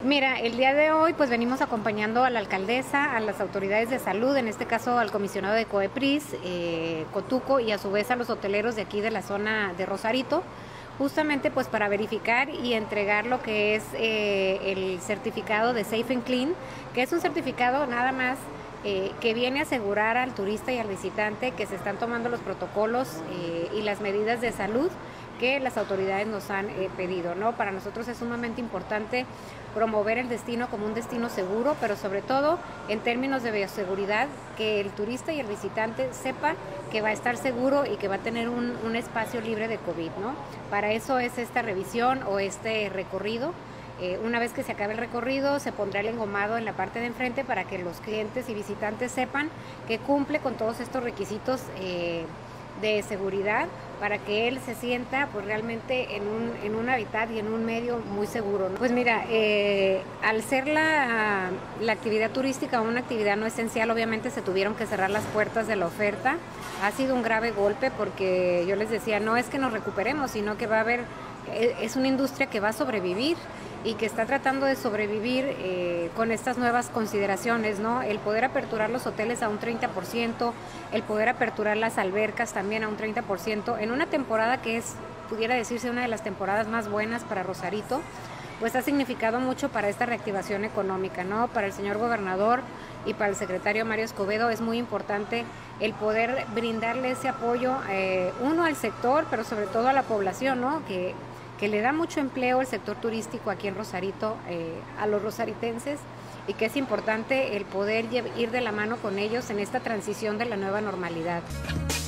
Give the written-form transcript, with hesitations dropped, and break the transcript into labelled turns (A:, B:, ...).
A: Mira, el día de hoy pues venimos acompañando a la alcaldesa, a las autoridades de salud, en este caso al comisionado de COEPRIS, Cotuco, y a su vez a los hoteleros de aquí de la zona de Rosarito, justamente pues para verificar y entregar lo que es el certificado de Safe and Clean, que es un certificado nada más que viene a asegurar al turista y al visitante que se están tomando los protocolos y las medidas de salud que las autoridades nos han pedido, ¿no? Para nosotros es sumamente importante promover el destino como un destino seguro, pero sobre todo en términos de bioseguridad, que el turista y el visitante sepa que va a estar seguro y que va a tener un espacio libre de COVID, ¿no? Para eso es esta revisión o este recorrido. Una vez que se acabe el recorrido, se pondrá el engomado en la parte de enfrente para que los clientes y visitantes sepan que cumple con todos estos requisitos de seguridad, para que él se sienta pues realmente en un hábitat y en un medio muy seguro, ¿no? Pues mira, al ser la actividad turística una actividad no esencial, obviamente se tuvieron que cerrar las puertas de la oferta. Ha sido un grave golpe porque yo les decía, no es que nos recuperemos, sino que va a haber, es una industria que va a sobrevivir y que está tratando de sobrevivir con estas nuevas consideraciones, ¿no? El poder aperturar los hoteles a un 30%, el poder aperturar las albercas también a un 30%, en una temporada que es, pudiera decirse, una de las temporadas más buenas para Rosarito, pues ha significado mucho para esta reactivación económica, ¿no? Para el señor gobernador y para el secretario Mario Escobedo es muy importante el poder brindarle ese apoyo, uno al sector, pero sobre todo a la población, ¿no? Que le da mucho empleo el sector turístico aquí en Rosarito, a los rosaritenses, y que es importante el poder ir de la mano con ellos en esta transición de la nueva normalidad.